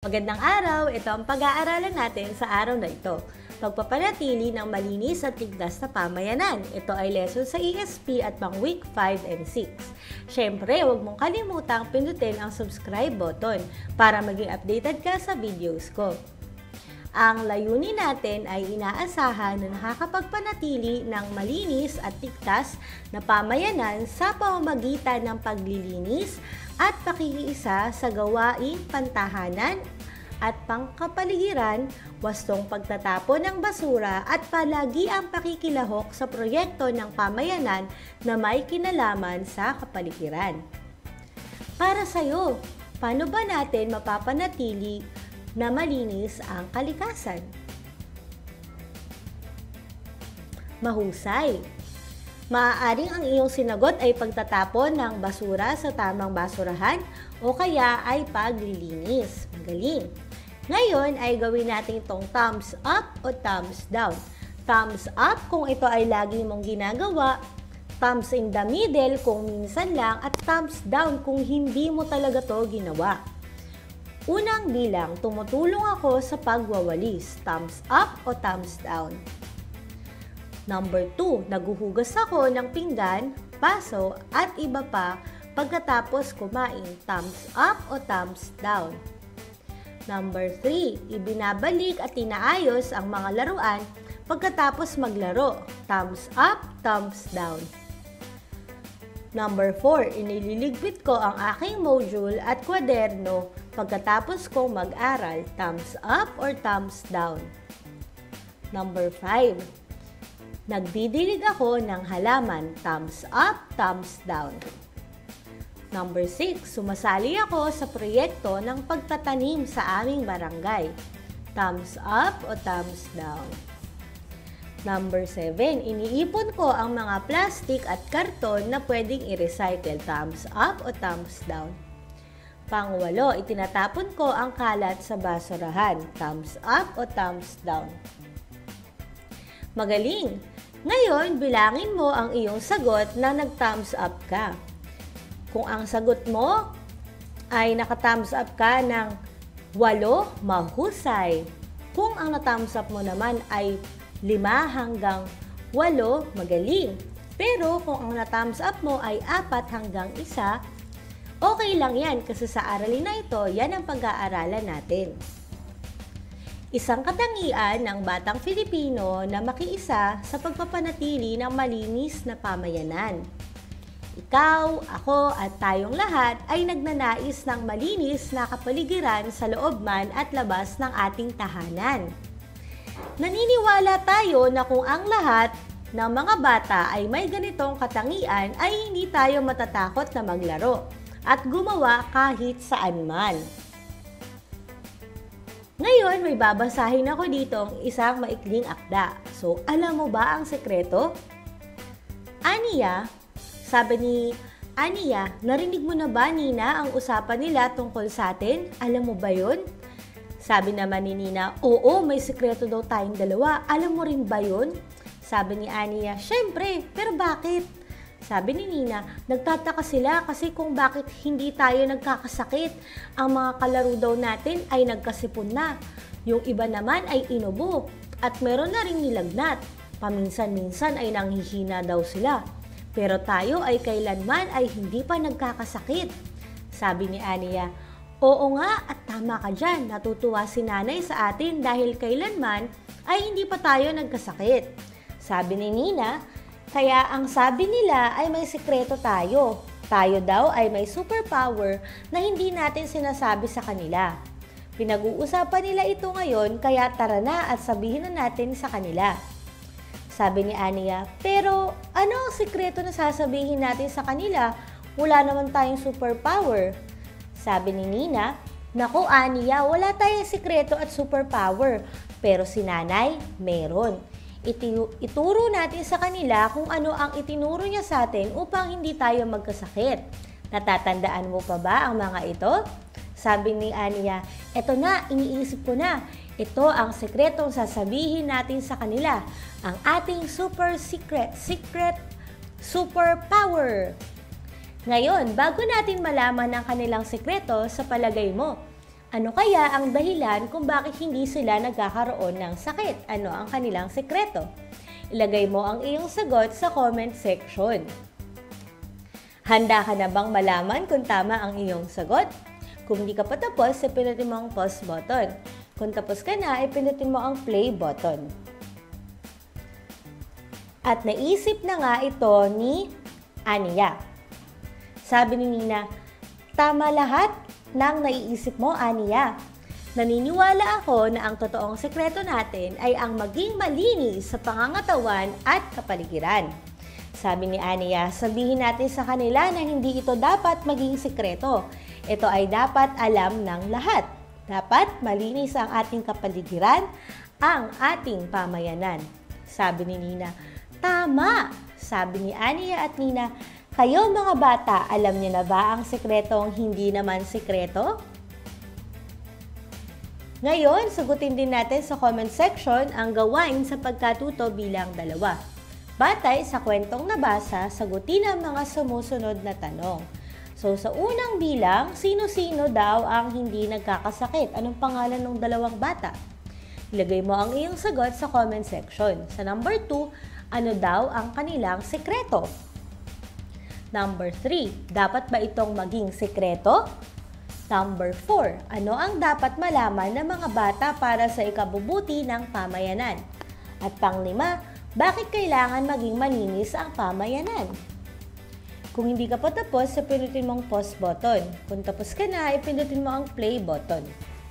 Magandang araw! Ito ang pag-aaralan natin sa araw na ito. Pagpapanatili ng malinis at ligtas na pamayanan. Ito ay lesson sa ESP at pang week 5 and 6. Siyempre, huwag mong kalimutang pindutin ang subscribe button para maging updated ka sa videos ko. Ang layunin natin ay inaasahan na nakakapagpanatili ng malinis at ligtas na pamayanan sa pamamagitan ng paglilinis at pakikiisa sa gawaing pantahanan at pangkapaligiran, wastong pagtatapon ng basura at palagi ang pakikilahok sa proyekto ng pamayanan na may kinalaman sa kapaligiran. Para sa iyo, paano ba natin mapapanatili na malinis ang kalikasan? Mahusay! Maaaring ang iyong sinagot ay pagtatapon ng basura sa tamang basurahan o kaya ay paglilinis. Magaling! Ngayon ay gawin natin itong thumbs up o thumbs down. Thumbs up kung ito ay lagi mong ginagawa, thumbs in the middle kung minsan lang, at thumbs down kung hindi mo talaga to ginawa. Unang bilang, tumutulong ako sa pagwawalis. Thumbs up o thumbs down. Number 2, naguhugas ako ng pinggan, baso at iba pa pagkatapos kumain. Thumbs up o thumbs down. Number 3, ibinabalik at inaayos ang mga laruan pagkatapos maglaro. Thumbs up, thumbs down. Number 4, inililigpit ko ang aking module at kwaderno pagkatapos kong mag-aral. Thumbs up or thumbs down. Number 5, nagdidilig ako ng halaman. Thumbs up, thumbs down. Number 6, sumasali ako sa proyekto ng pagtatanim sa aming barangay. Thumbs up o thumbs down. Number 7, iniipon ko ang mga plastic at karton na pwedeng i-recycle. Thumbs up o thumbs down. Pang-8, itinatapon ko ang kalat sa basurahan. Thumbs up o thumbs down. Magaling! Ngayon, bilangin mo ang iyong sagot na nag-thumbs up ka. Kung ang sagot mo ay naka-thumbs up ka ng 8, mahusay. Kung ang na-thumbs up mo naman ay 5 hanggang 8, magaling. Pero kung ang na-thumbs up mo ay 4 hanggang 1, okay lang yan kasi sa aralin na ito, yan ang pag-aaralan natin. Isang katangian ng batang Filipino na makiisa sa pagpapanatili ng malinis na pamayanan. Ikaw, ako at tayong lahat ay nagnanais ng malinis na kapaligiran sa loob man at labas ng ating tahanan. Naniniwala tayo na kung ang lahat ng mga bata ay may ganitong katangian ay hindi tayo matatakot na maglaro at gumawa kahit saan man. Ngayon, may babasahin ako ditong isang maikling akda. So, alam mo ba ang sekreto? Aniya, sabi ni Aniya, narinig mo na ba, Nina, ang usapan nila tungkol sa atin? Alam mo ba yun? Sabi naman ni Nina, oo, may sekreto daw tayong dalawa. Alam mo rin ba yun? Sabi ni Aniya, syempre, pero bakit? Sabi ni Nina, nagtataka sila kasi kung bakit hindi tayo nagkakasakit. Ang mga kalaro daw natin ay nagkasipon na. Yung iba naman ay inubo at meron na ring nilagnat. Paminsan-minsan ay nanghihina daw sila. Pero tayo ay kailanman ay hindi pa nagkakasakit. Sabi ni Aniya, oo nga at tama ka dyan. Natutuwa si nanay sa atin dahil kailanman ay hindi pa tayo nagkasakit. Sabi ni Nina, kaya ang sabi nila ay may sikreto tayo. Tayo daw ay may superpower na hindi natin sinasabi sa kanila. Pinag-uusapan nila ito ngayon kaya tara na at sabihin na natin sa kanila. Sabi ni Aniya, pero ano ang sikreto na sasabihin natin sa kanila? Wala naman tayong superpower. Sabi ni Nina, naku Aniya, wala tayong sikreto at superpower. Pero si nanay, meron. Ituro natin sa kanila kung ano ang itinuro niya sa atin upang hindi tayo magkasakit. Natatandaan mo pa ba ang mga ito? Sabi ni Aniya, eto na, iniisip ko na. Ito ang sekretong sasabihin natin sa kanila. Ang ating super power. Ngayon, bago natin malaman ang kanilang sekreto, sa palagay mo, Ano kaya ang dahilan kung bakit hindi sila nagkakaroon ng sakit? Ano ang kanilang sekreto? Ilagay mo ang iyong sagot sa comment section. Handa ka na bang malaman kung tama ang iyong sagot? Kung hindi ka pa tapos, pindutin mo ang pause button. Kung tapos ka na, pindutin mo ang play button. At naisip na nga ito ni Aniya. Sabi ni Nina, tama lahat ng naiisip mo, Aniya. Naniniwala ako na ang totoong sekreto natin ay ang maging malinis sa pangangatawan at kapaligiran. Sabi ni Aniya, sabihin natin sa kanila na hindi ito dapat maging sekreto. Ito ay dapat alam ng lahat. Dapat malinis ang ating kapaligiran, ang ating pamayanan. Sabi ni Nina, tama! Sabi ni Aniya at Nina, kayo mga bata, alam niyo na ba ang sekretong hindi naman sekreto? Ngayon, sagutin din natin sa comment section ang gawain sa pagkatuto bilang 2. Batay sa kwentong nabasa, sagutin ang mga sumusunod na tanong. So, sa unang bilang, sino-sino daw ang hindi nagkakasakit? Anong pangalan ng 2 bata? Ilagay mo ang iyong sagot sa comment section. Sa number 2, ano daw ang kanilang sekreto? Number 3, dapat ba itong maging sekreto? Number 4, ano ang dapat malaman ng mga bata para sa ikabubuti ng pamayanan? At pang-5, bakit kailangan maging malinis ang pamayanan? Kung hindi ka pa tapos, pindutin mo ang pause button. Kung tapos ka na, pindutin mo ang play button.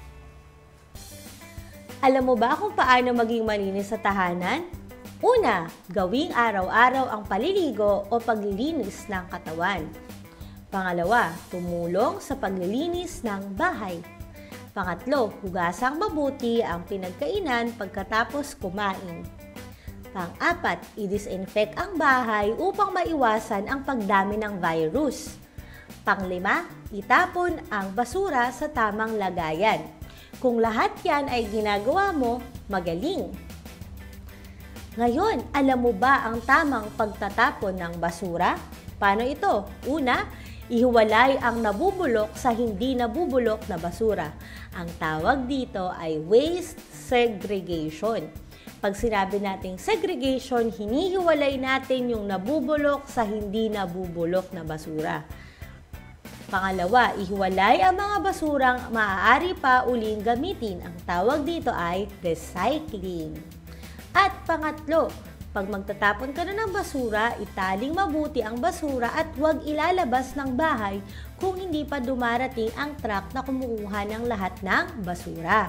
Alam mo ba kung paano maging malinis sa tahanan? Una, gawing araw-araw ang paliligo o paglilinis ng katawan. Pangalawa, tumulong sa paglilinis ng bahay. Pangatlo, hugasang mabuti ang pinagkainan pagkatapos kumain. Pang-apat, i-disinfect ang bahay upang maiwasan ang pagdami ng virus. Pang-lima, itapon ang basura sa tamang lagayan. Kung lahat yan ay ginagawa mo, magaling. Ngayon, alam mo ba ang tamang pagtatapon ng basura? Paano ito? Una, ihiwalay ang nabubulok sa hindi nabubulok na basura. Ang tawag dito ay waste segregation. Pag sinabi nating segregation, hinihiwalay natin yung nabubulok sa hindi nabubulok na basura. Pangalawa, ihiwalay ang mga basurang maaari pa uling gamitin. Ang tawag dito ay recycling. At pangatlo, pag magtatapon ka na ng basura, italing mabuti ang basura at huwag ilalabas ng bahay kung hindi pa dumarating ang truck na kumukuha ng lahat ng basura.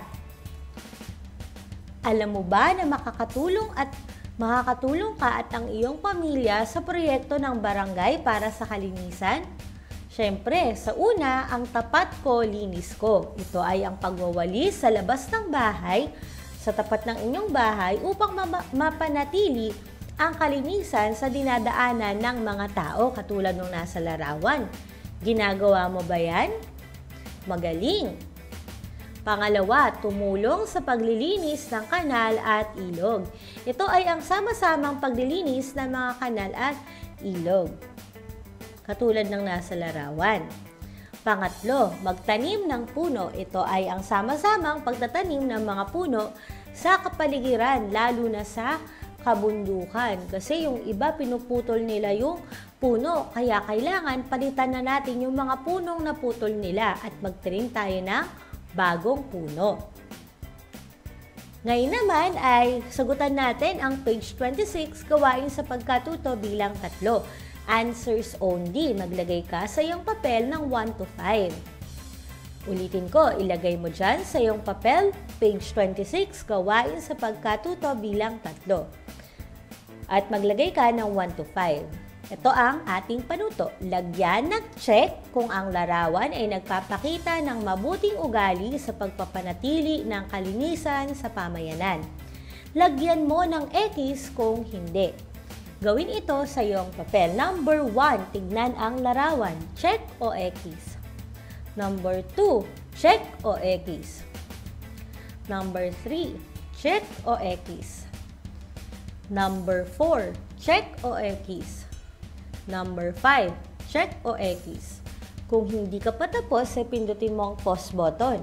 Alam mo ba na makakatulong ka at ang iyong pamilya sa proyekto ng barangay para sa kalinisan? Siyempre, sa una, ang Tapat Ko, Linis Ko. Ito ay ang pagwawalis sa labas ng bahay, sa tapat ng inyong bahay upang mapanatili ang kalinisan sa dinadaanan ng mga tao katulad ng nasa larawan. Ginagawa mo ba yan? Magaling! Pangalawa, tumulong sa paglilinis ng kanal at ilog. Ito ay ang sama-samang paglilinis ng mga kanal at ilog, katulad ng nasa larawan. Pangatlo, magtanim ng puno. Ito ay ang sama-samang pagtatanim ng mga puno sa kapaligiran, lalo na sa kabundukan. Kasi yung iba, pinuputol nila yung puno. Kaya kailangan palitan na natin yung mga punong naputol nila at magtanim tayo ng bagong puno. Ngayon naman ay sagutan natin ang page 26, gawain sa pagkatuto bilang 3. Answers only. Maglagay ka sa iyong papel ng 1 to 5. Ulitin ko, ilagay mo dyan sa iyong papel, page 26, gawain sa pagkatuto bilang 3. At maglagay ka ng 1 to 5. Ito ang ating panuto. Lagyan ng check kung ang larawan ay nagpapakita ng mabuting ugali sa pagpapanatili ng kalinisan sa pamayanan. Lagyan mo ng X kung hindi. Gawin ito sa iyong papel. Number 1, tignan ang larawan. Check o X. Number 2, check o X. Number 3, check o X. Number 4, check o X. Number 5, check o X. Kung hindi ka pa tapos, pindutin mo ang pause button.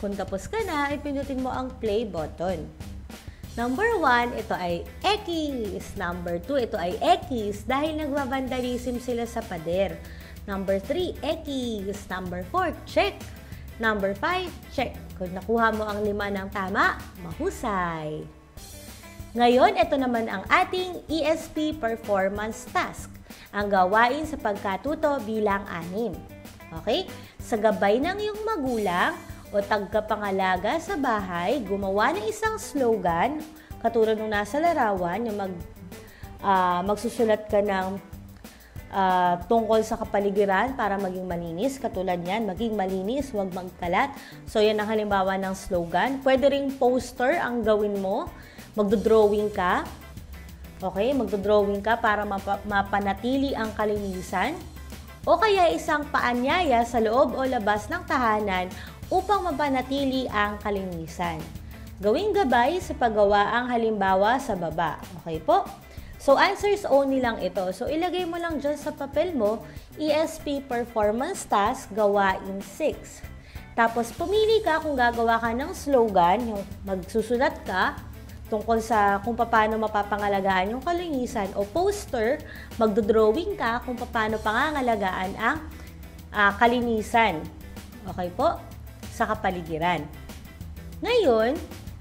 Kung tapos ka na, ipindutin mo ang play button. Number 1, ito ay X. Number 2, ito ay X dahil nagbabandalism sila sa pader. Number 3, X. Number 4, check. Number 5, check. Kung nakuha mo ang 5 ng tama, mahusay. Ngayon, ito naman ang ating ESP performance task. Ang gawain sa pagkatuto bilang 6. Okay? Sa gabay ng iyong magulang o tagapangalaga sa bahay, gumawa ng isang slogan, katulad ng nasa larawan, yung magsusulat ka ng tungkol sa kapaligiran para maging malinis. Katulad yan, maging malinis, huwag magkalat. So, yan ang halimbawa ng slogan. Pwede ring poster ang gawin mo. Magdodrawing ka. Okay, magdodrawing ka para mapanatili ang kalinisan. O kaya isang paanyaya sa loob o labas ng tahanan upang mapanatili ang kalinisan. Gawing gabay sa paggawa ang halimbawa sa baba. Okay po? So, answers only lang ito. So, ilagay mo lang dyan sa papel mo, ESP Performance Task, gawain 6. Tapos, pumili ka kung gagawa ka ng slogan, yung magsusulat ka, tungkol sa kung paano mapapangalagaan yung kalinisan, o poster, magdodrawing ka kung paano pangangalagaan ang kalinisan. Okay po? Sa kapaligiran. Ngayon,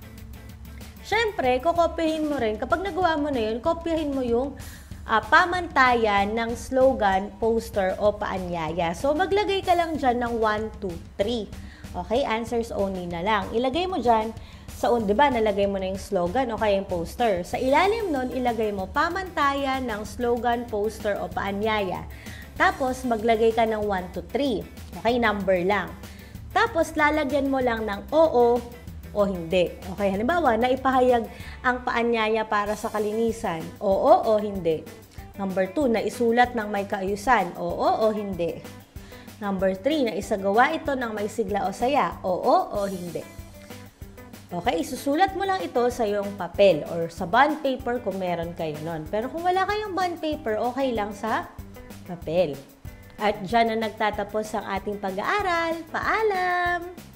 syempre, kokopyahin mo rin, kapag nagawa mo na yun, kopyahin mo yung pamantayan ng slogan, poster, o paanyaya. So, maglagay ka lang dyan ng 1, 2, 3. Okay? Answers only na lang. Ilagay mo dyan, di ba, nalagay mo na yung slogan o kaya yung poster. Sa ilalim nun, ilagay mo pamantayan ng slogan, poster o paanyaya. Tapos, maglagay ka ng 1 to 3. Okay, number lang. Tapos, lalagyan mo lang ng oo o hindi. Okay, halimbawa, naipahayag ang paanyaya para sa kalinisan. Oo o hindi. Number 2, naisulat ng may kaayusan. Oo o hindi. Number 3, naisagawa ito ng may sigla o saya. Oo o hindi. Okay, isusulat mo lang ito sa iyong papel or sa bond paper kung meron kayo nun. Pero kung wala kayong bond paper, okay lang sa papel. At dyan na nagtatapos ang ating pag-aaral. Paalam!